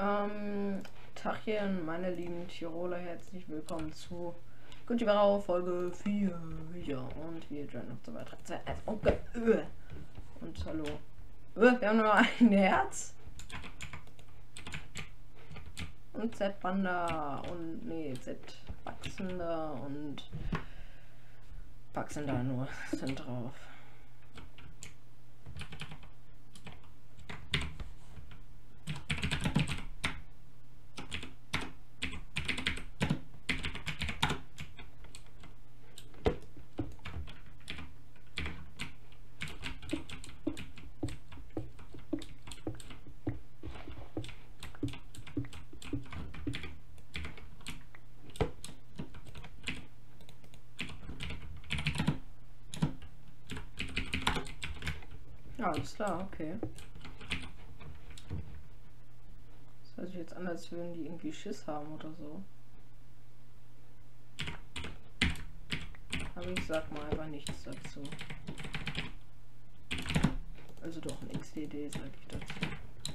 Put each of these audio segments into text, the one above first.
Tachchen, meine lieben Tiroler, herzlich willkommen zu Gucci Folge 4. Ja, und wir joinen und so weiter. Okay. Und hallo. Wir haben nur ein Herz. Und Z-Panda und nee, Z-Wachsender und Wachsender nur sind drauf. Ja, alles klar, okay. Das hört sich jetzt an, als würden die irgendwie Schiss haben oder so. Aber ich sag mal einfach nichts dazu. Also doch ein XDD sag ich dazu.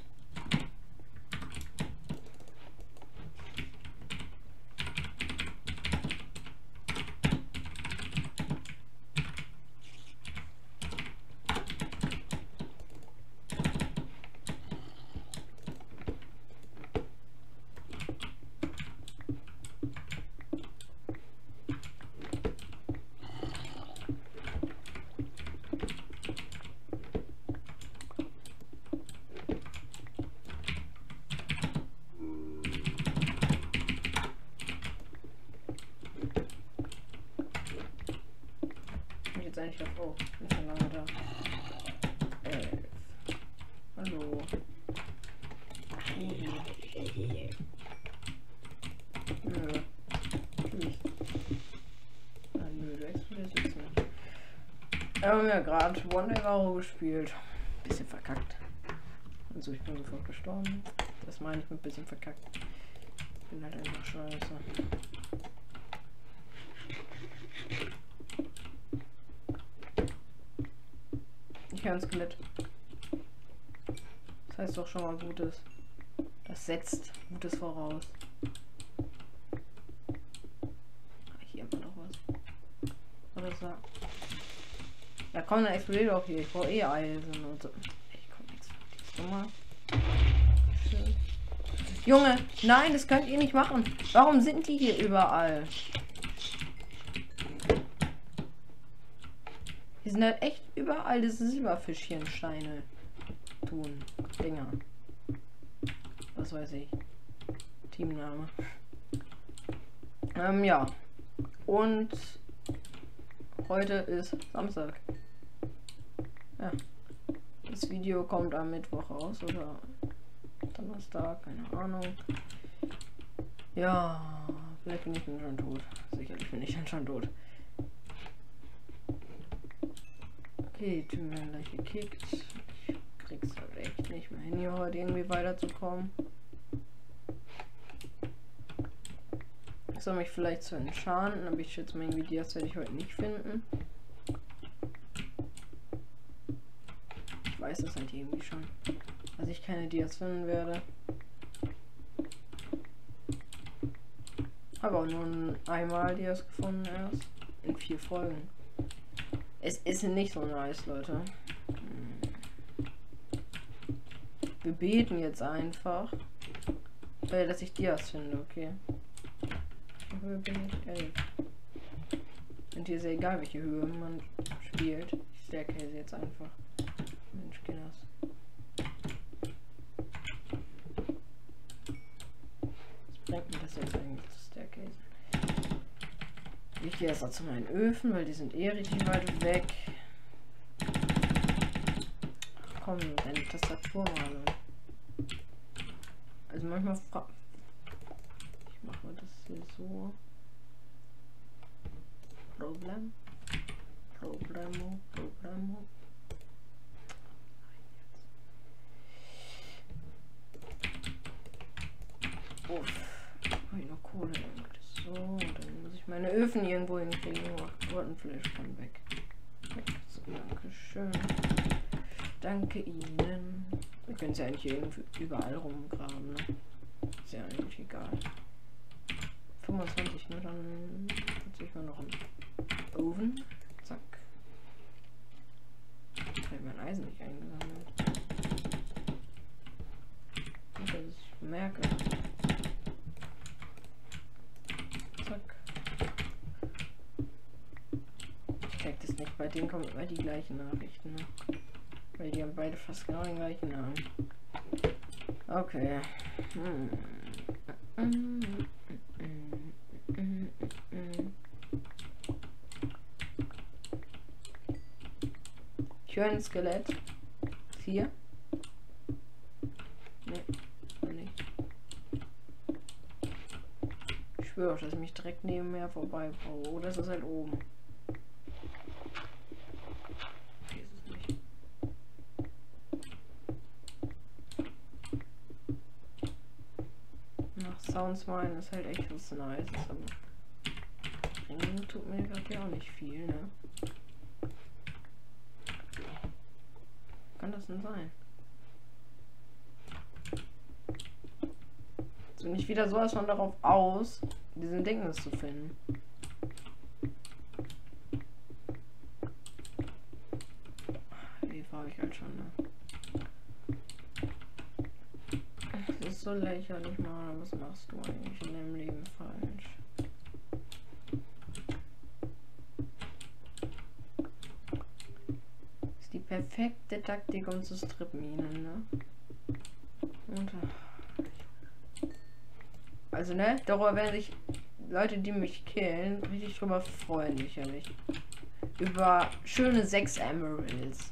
Eigentlich auf, oh, bin schon lange da. 11. Hallo. Nö. Tschüss. Ah, nö, du explodierst jetzt nicht. Wir haben ja gerade One Day Varo gespielt. Bisschen verkackt. Also ich bin sofort gestorben. Das meine ich mit bisschen verkackt. Bin halt einfach scheiße. Ich höre ein Skelett. Das heißt doch schon mal Gutes. Das setzt Gutes voraus. Hier haben wir doch was. Oder so. Ja komm, dann explodiert auch hier. Ich brauche eh Eisen und so. Ich komm nichts. Nummer. Schön. Junge, nein, das könnt ihr nicht machen. Warum sind die hier überall? Die sind halt echt überall diese Silberfischchensteine tun. Dinger. Was weiß ich. Teamname. Ja. Und heute ist Samstag. Ja. Das Video kommt am Mittwoch raus oder Donnerstag, keine Ahnung. Ja, vielleicht bin ich dann schon tot. Sicherlich bin ich dann schon tot. Okay, die Tür werden gleich gekickt. Ich krieg's halt echt nicht mehr hin, hier heute irgendwie weiterzukommen. Ich soll mich vielleicht zu enchanten, aber ich schätze mal, irgendwie Dias werde ich heute nicht finden. Ich weiß das halt irgendwie schon, dass ich keine Dias finden werde. Habe auch nur einmal Dias gefunden erst. In 4 Folgen. Es ist nicht so nice, Leute. Wir beten jetzt einfach, dass ich Dias finde, okay? Höhe bin ich 11. Und hier ist ja egal, welche Höhe man spielt. Ich staircase jetzt einfach. Mensch, geht das. Was bringt mir das jetzt eigentlich zu staircase? Ich gehe erst mal zu meinen Öfen, weil die sind eh richtig weit weg. Ach komm, deine Tastatur mal. Also manchmal ich mache das hier so. Problemo. Uff. Habe ich noch Kohle? So, dann muss ich meine Öfen irgendwo hinkriegen. Rottenfleisch kann weg. So, danke schön. Danke Ihnen. Wir können es ja eigentlich irgendwie überall rumgraben, ne? Ist ja eigentlich egal. 25, ne? Dann setze ich mal noch einen Ofen. Zack. Ich habe mein Eisen nicht eingesammelt. Gut, dass ich merke. Zack. Ich check das nicht. Bei denen kommen immer die gleichen Nachrichten, ne? Weil die haben beide fast genau den gleichen Namen. Okay. Ich höre ein Skelett. 4. Nee, nicht. Ich schwöre auch, dass ich mich direkt neben mir vorbei brauche. Oder ist es halt oben? Okay, ist es nicht. Nach Sounds meinen ist halt echt was Nice. Aber Ringen tut mir gerade ja auch nicht viel, ne? Kann das denn sein? So nicht wieder sowas von darauf aus, diesen Dingens zu finden. Wie war ich halt schon, ne? Das ist so lächerlich, Mann. Was machst du eigentlich in deinem Leben falsch? Ist die perfekte Taktik, um zu strippen, ne? Und also, ne? Darüber werden sich Leute, die mich killen, richtig drüber freuen, sicherlich. Über schöne 6 Emeralds.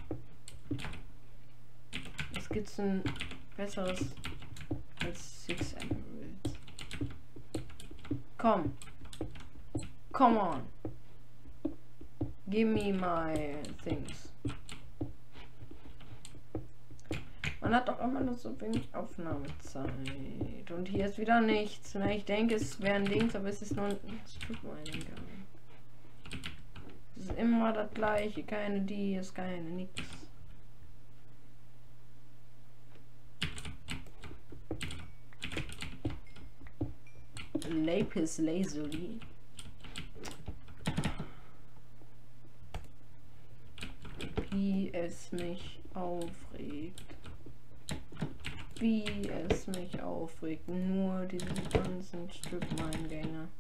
Was gibt's denn besseres als 6 Emeralds? Komm. Come on. Give me my things. Man hat doch immer nur so wenig Aufnahmezeit. Und hier ist wieder nichts. Na, ich denke, es wäre ein Dings, aber es ist nur ein Strip-Mining. Es ist immer das gleiche. Keine Dias, keine nix. Lapis Lazuli. Wie es mich aufregt. Wie es mich aufregt. Nur diese ganzen Strip-Mine-Gänge.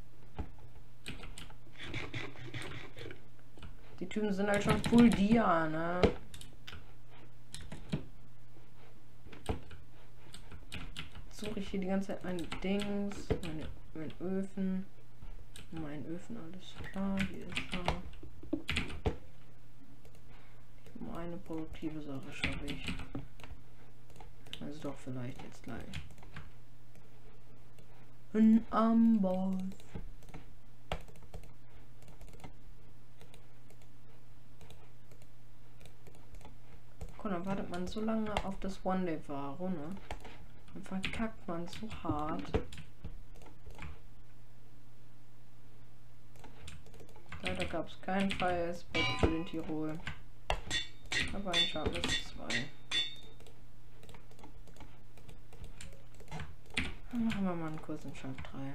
Die Typen sind halt schon full Dia, ne? Suche ich hier die ganze Zeit meine Dings, mein Öfen. Mein Öfen, alles klar. Hier ist er. Eine produktive Sache schaffe ich. Also doch vielleicht jetzt gleich. Ein Amboss. Guck, dann wartet man so lange auf das One-Day-Varo, ne? Dann verkackt man so hart. Leider gab es keinen Fire-Spot für den Tirol. Aber ein Sharpness 2. Dann machen wir mal einen Kurs in Sharp 3.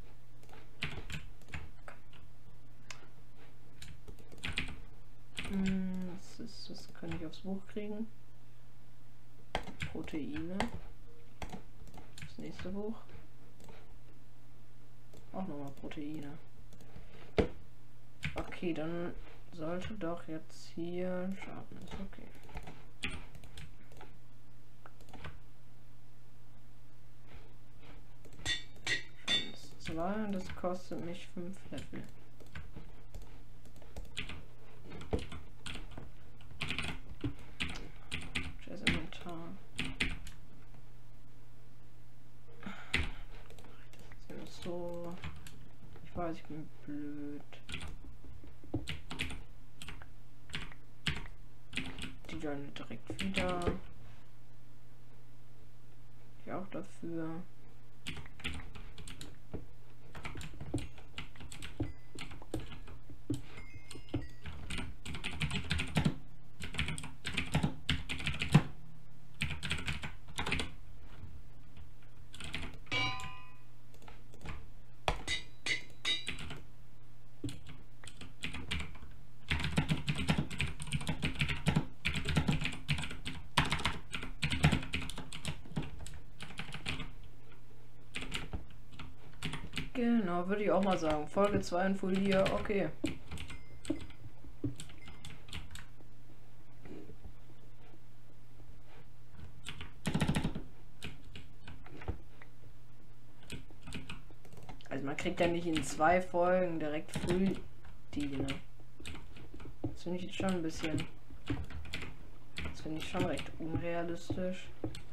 Das kann ich aufs Buch kriegen. Proteine. Das nächste Buch. Auch nochmal Proteine. Okay, dann sollte doch jetzt hier Sharpness. Okay. Sharpness 2 und das kostet mich 5 Level. Scheiß Inventar. Das ist so. Ich weiß, ich bin blöd. Die dann direkt wieder. Ich auch dafür. Genau, würde ich auch mal sagen. Folge 2 in Full hier, okay. Also man kriegt ja nicht in 2 Folgen direkt Full die, ne? Das finde ich jetzt schon ein bisschen. Das finde ich schon recht unrealistisch.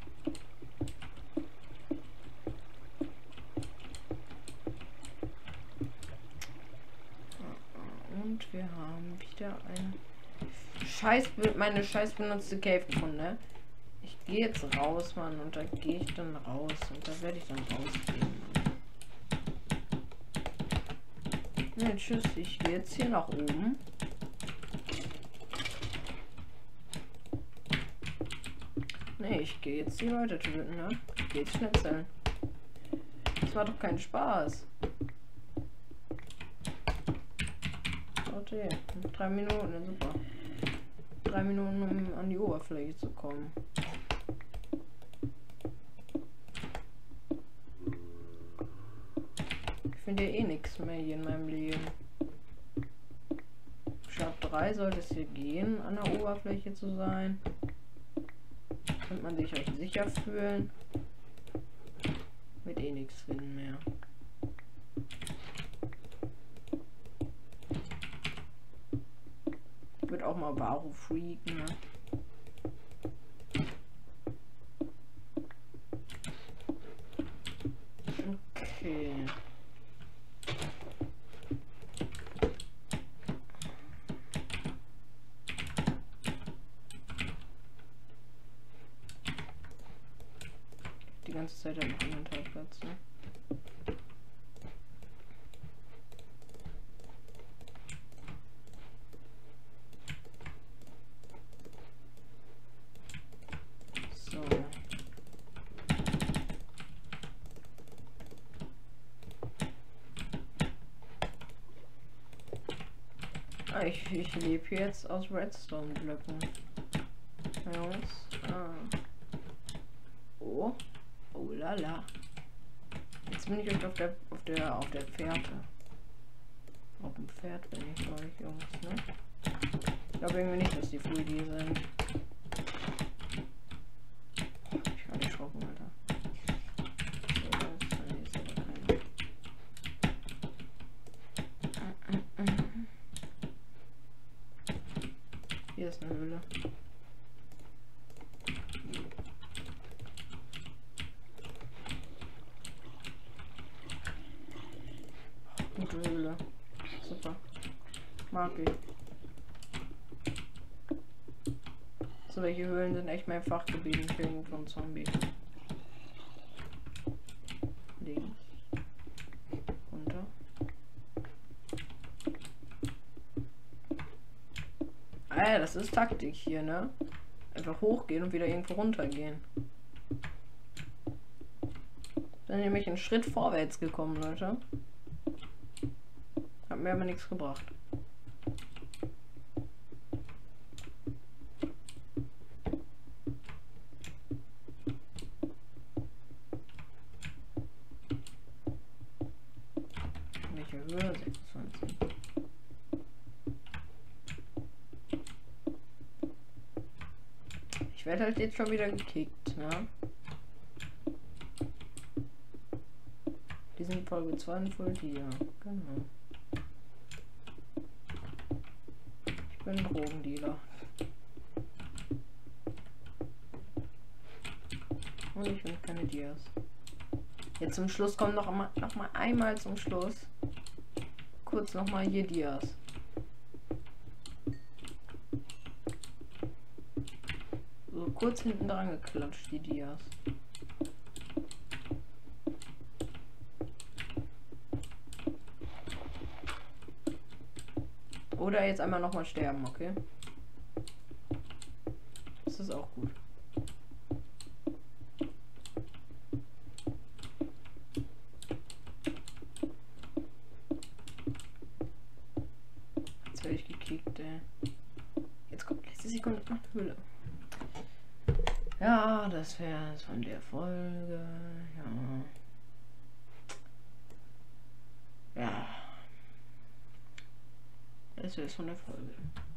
Und wir haben wieder eine meine scheiß benutzte Cave gefunden, ne? Ich gehe jetzt raus, Mann, und da gehe ich dann raus und da werde ich dann rausgehen, Mann. Ne, tschüss, ich gehe jetzt hier nach oben. Ne, ich gehe jetzt die Leute töten, ne? Ich gehe jetzt schnitzeln. Das war doch kein Spaß. Okay, 3 Minuten, super. 3 Minuten, um an die Oberfläche zu kommen. Ich finde ja eh nichts mehr hier in meinem Leben. Statt 3 sollte es hier gehen, an der Oberfläche zu sein. Könnte man sich auch sicher fühlen. Mit eh nichts finden mehr. Wird auch mal Baru freaken, ne? Okay. Die ganze Zeit halt noch Inventarplatz, ne? So. Ah, ich lebe jetzt aus Redstone-Blöcken. Jungs. Ah. Oh. Oh lala. Jetzt bin ich auf der Fährte. Auf dem Pferd bin ich bei euch, Jungs, ne? Ich glaube irgendwie nicht, dass die Full die sind. Ich war erschrocken, Alter. So, das ist aber keine. Hier ist eine Höhle. Gute Höhle. Super. Mag ich. So, welche Höhlen sind echt mein Fachgebiet im Killen von Zombie. Links. Runter. Ah, das ist Taktik hier, ne? Einfach hochgehen und wieder irgendwo runtergehen. Bin nämlich einen Schritt vorwärts gekommen, Leute. Hat mir aber nichts gebracht. Welche Höhe? 26. Ich werde halt jetzt schon wieder gekickt, ne? Die sind Folge 2 und Folge 4. Genau. Ich bin Drogendealer. Und ich will keine Dias. Jetzt zum Schluss kommt noch mal einmal zum Schluss. Kurz noch mal hier Dias. So kurz hinten dran geklatscht, die Dias. Oder jetzt einmal noch mal sterben, okay? Das ist auch gut. Jetzt werde ich gekickt, ey. Jetzt kommt letzte Sekunde nach der Höhle. Ja, das wär's von der Folge. Ja. Das wär's von der Folge.